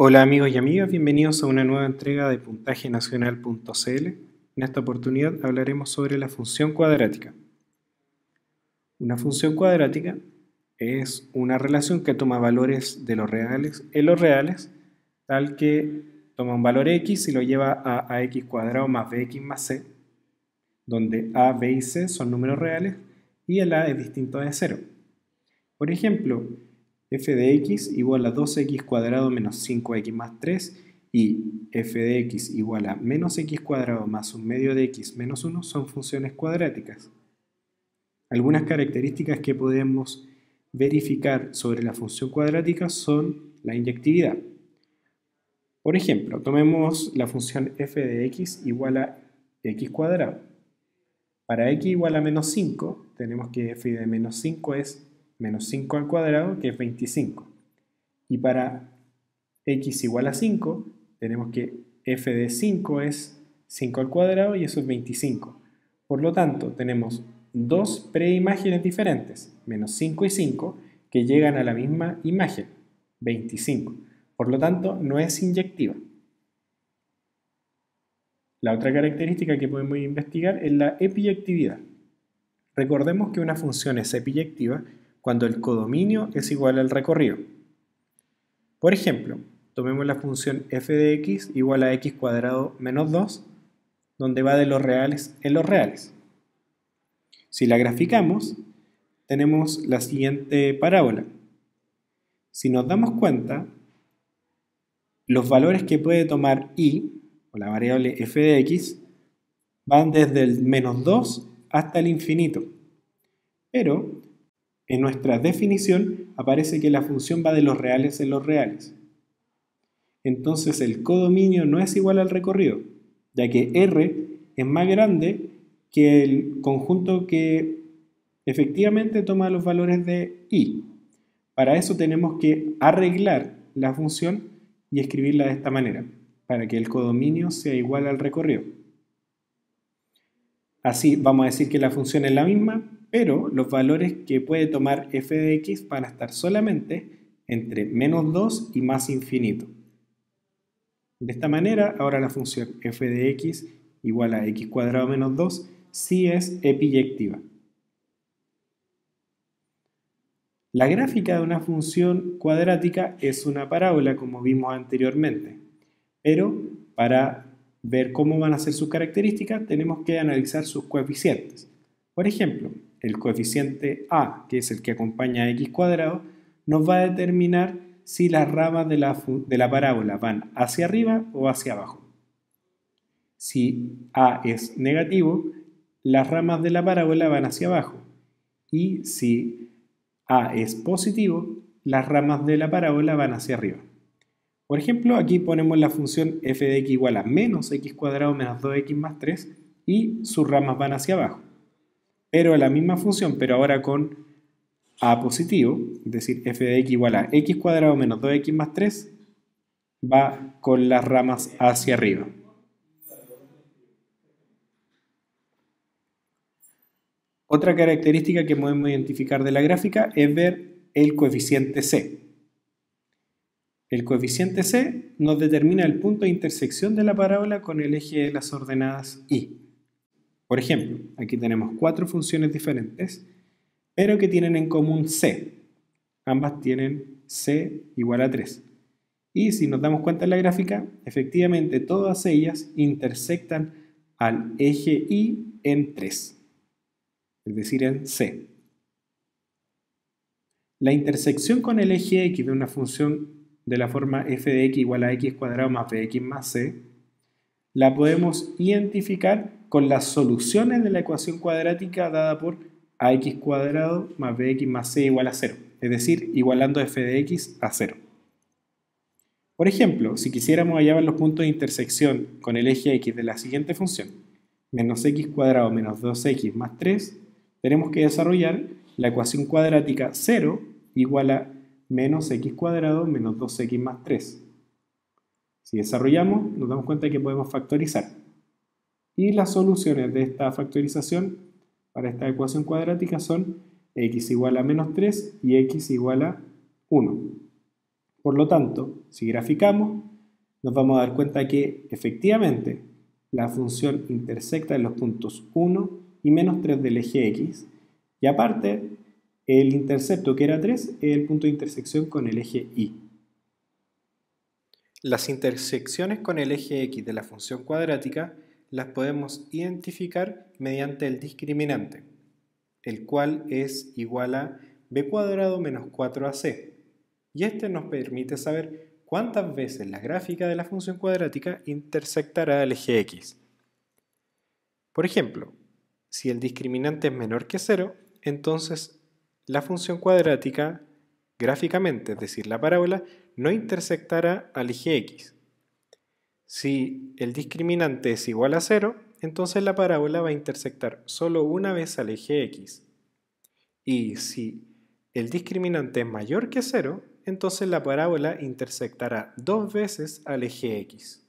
Hola amigos y amigas, bienvenidos a una nueva entrega de puntajenacional.cl. En esta oportunidad hablaremos sobre la función cuadrática. Una función cuadrática es una relación que toma valores de los reales en los reales, tal que toma un valor x y lo lleva a ax cuadrado más bx más c, donde a, b y c son números reales y el a es distinto de 0. Por ejemplo, f de x igual a 2x cuadrado menos 5x más 3 y f de x igual a menos x cuadrado más un medio de x menos 1 son funciones cuadráticas. Algunas características que podemos verificar sobre la función cuadrática son la inyectividad. Por ejemplo, tomemos la función f de x igual a x cuadrado. Para x igual a menos 5, tenemos que f de menos 5 es menos 5 al cuadrado, que es 25. Y para x igual a 5, tenemos que f de 5 es 5 al cuadrado y eso es 25. Por lo tanto, tenemos dos preimágenes diferentes, menos 5 y 5, que llegan a la misma imagen, 25. Por lo tanto, no es inyectiva. La otra característica que podemos investigar es la epiyectividad. Recordemos que una función es epiyectiva cuando el codominio es igual al recorrido. Por ejemplo, tomemos la función f de x igual a x cuadrado menos 2, donde va de los reales en los reales. Si la graficamos, tenemos la siguiente parábola. Si nos damos cuenta, los valores que puede tomar y, o la variable f de x, van desde el menos 2 hasta el infinito. Pero en nuestra definición aparece que la función va de los reales en los reales. Entonces el codominio no es igual al recorrido, ya que R es más grande que el conjunto que efectivamente toma los valores de I. Para eso tenemos que arreglar la función y escribirla de esta manera, para que el codominio sea igual al recorrido. Así vamos a decir que la función es la misma, pero los valores que puede tomar f de x van a estar solamente entre menos 2 y más infinito. De esta manera, ahora la función f de x igual a x cuadrado menos 2 sí es epiyectiva. La gráfica de una función cuadrática es una parábola, como vimos anteriormente, pero para ver cómo van a ser sus características tenemos que analizar sus coeficientes. Por ejemplo, el coeficiente a, que es el que acompaña a x cuadrado, nos va a determinar si las ramas de la parábola van hacia arriba o hacia abajo. Si a es negativo, las ramas de la parábola van hacia abajo. Y si a es positivo, las ramas de la parábola van hacia arriba. Por ejemplo, aquí ponemos la función f de x igual a menos x cuadrado menos 2x más 3 y sus ramas van hacia abajo. Pero la misma función, pero ahora con a positivo, es decir, f de x igual a x cuadrado menos 2x más 3, va con las ramas hacia arriba. Otra característica que podemos identificar de la gráfica es ver el coeficiente c. El coeficiente c nos determina el punto de intersección de la parábola con el eje de las ordenadas y. Por ejemplo, aquí tenemos 4 funciones diferentes, pero que tienen en común c. Ambas tienen c igual a 3. Y si nos damos cuenta en la gráfica, efectivamente todas ellas intersectan al eje y en 3, es decir, en c. La intersección con el eje x de una función de la forma f de x igual a x cuadrado más bx más c, la podemos identificar con las soluciones de la ecuación cuadrática dada por ax cuadrado más bx más c igual a 0, es decir, igualando f de x a 0. Por ejemplo, si quisiéramos hallar los puntos de intersección con el eje x de la siguiente función, menos x cuadrado menos 2x más 3, tenemos que desarrollar la ecuación cuadrática 0 igual a menos x cuadrado menos 2x más 3. Si desarrollamos, nos damos cuenta que podemos factorizar. Y las soluciones de esta factorización para esta ecuación cuadrática son x igual a menos 3 y x igual a 1. Por lo tanto, si graficamos, nos vamos a dar cuenta que efectivamente la función intersecta en los puntos 1 y menos 3 del eje X, y aparte, el intercepto que era 3 es el punto de intersección con el eje Y. Las intersecciones con el eje X de la función cuadrática las podemos identificar mediante el discriminante, el cual es igual a b cuadrado menos 4ac, y este nos permite saber cuántas veces la gráfica de la función cuadrática intersectará al eje X. Por ejemplo, si el discriminante es menor que 0, entonces la función cuadrática gráficamente, es decir, la parábola, no intersectará al eje X. Si el discriminante es igual a 0, entonces la parábola va a intersectar solo una vez al eje X. Y si el discriminante es mayor que 0, entonces la parábola intersectará 2 veces al eje X.